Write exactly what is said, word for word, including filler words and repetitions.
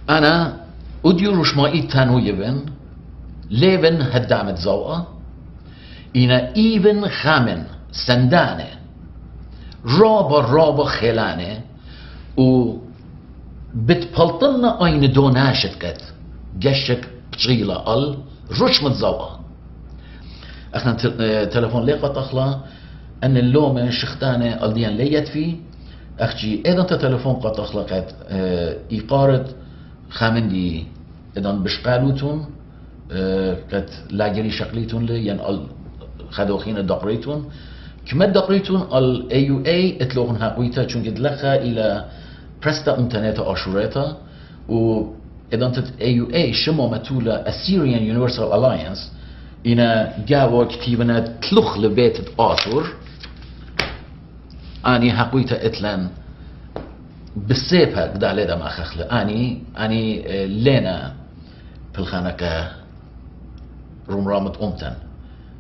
أنا أديروش ما إيتانو يبن ليبن هدامت زوقة إنا إيبن خامن سندانة رابا رابا خلانة و بتبلطلنا أين دوناشت كت جشك بشغيلة قل روش متزوقة احنا تلفون ليقة تخلا ان اللومة شختانة قلديان ليت في اخجي اذا انت تلفون قد تخلقت اه ايقارد خامن دي اذا بشقالوتون اه كت لاجري شقليتون لي ين قل خدوخين الدقريتون كما الدقريتون قل اي يو اي اتلوغن هاقويتا چون قد لخا الى برستا انترنتا اشوريتا و اذا انت اي يو اي شمو متولا Assyrian Universal Alliance إنا جاوا كتيبنا تلخ لبيت آثور أني حقيقة إتلان بالسيبها قدا ليدا ما خخل أني أني لينا في الخانة روم رامت أمتن